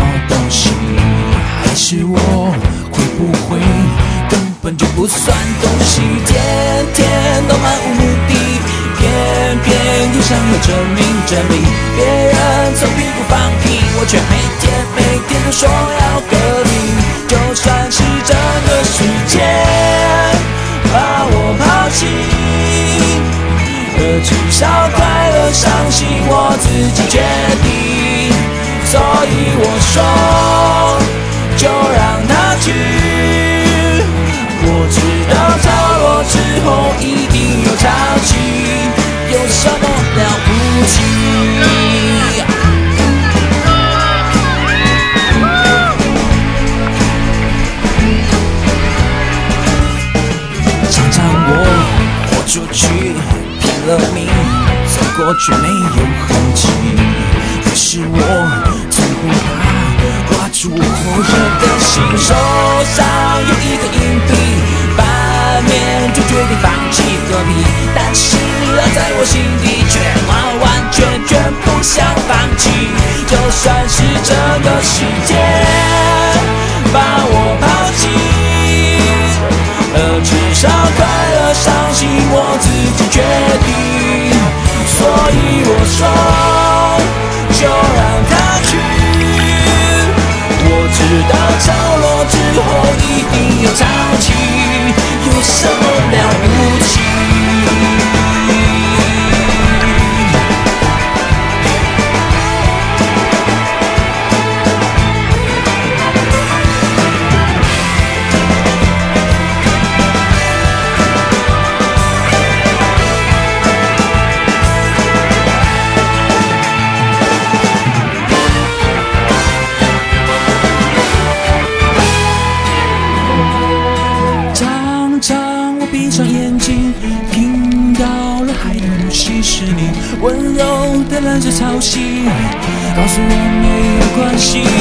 东西？还是我会不会根本就不算东西？天天都漫无目的，偏偏又想要证明别人从屁股放屁，我却每天都说要和你。就算是这个世界把我抛弃，至少快乐伤心我自己决定。所以我说就让它去，我知道着落之后一定有潮起，有什么了不起？常常我豁出去拼了命，走过却没有痕迹。可是我从不怕刮出我火热的心，手上有一个硬币，反面就决定放弃和平，但是在我心底却完完全全不想放弃。就算是这个世界把我抛弃，至少快乐伤心我自己决定。所以我说就让它去，我知道潮落之后一定有潮起，有什么了不起？闭上眼睛，听到了海的呼吸，是你温柔的蓝色潮汐，告诉我没有关系。